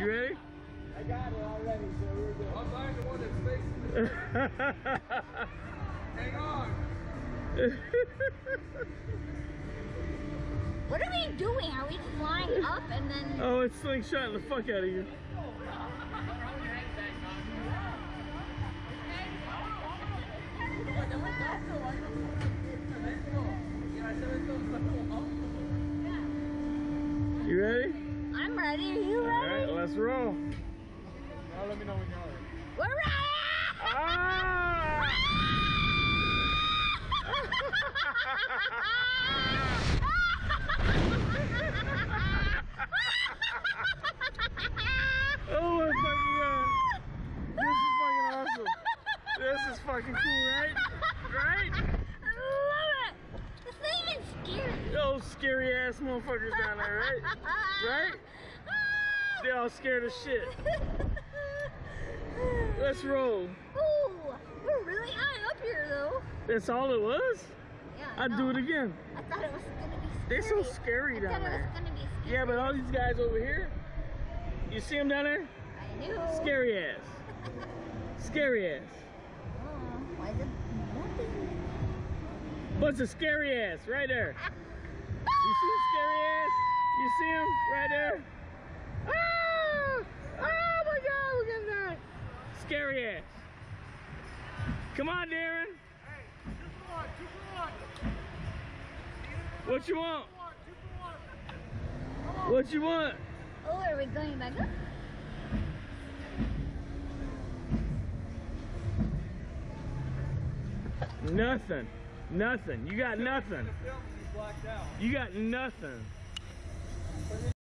You ready? I got it already, so we're good. I'm buying the one that's facing the Hang on. What are we doing? Are we flying up and then... Oh, it's slingshotting the fuck out of you. You ready? I'm ready. Are you ready? Alright, let's roll. Now let me know when you're ready. We're ready! Ah! Oh my fucking god! This is fucking awesome. This is fucking cool, right? Right? I love it! It's not even scary. Those scary ass motherfuckers down there, right? Right? They're all scared as shit. Let's roll. Ooh, we're really high up here though. That's all it was? Yeah, I'd do it again. I thought it was gonna be scary. They're so scary down I thought it there. was gonna be scary. Yeah, but all these guys over here, you see them down there? I knew. Scary ass. Scary ass. Oh, why is it moving? What's a scary ass right there? You see scary ass? You see him right there? Ah! Oh my god, look at that! Scary ass. Come on, Darren. Hey, 2 for 1, 2 for 1. What you want? 2 for 1. What you want? Oh, are we going back up? Nothing. Nothing. You got nothing. The film, you blacked out. You got nothing.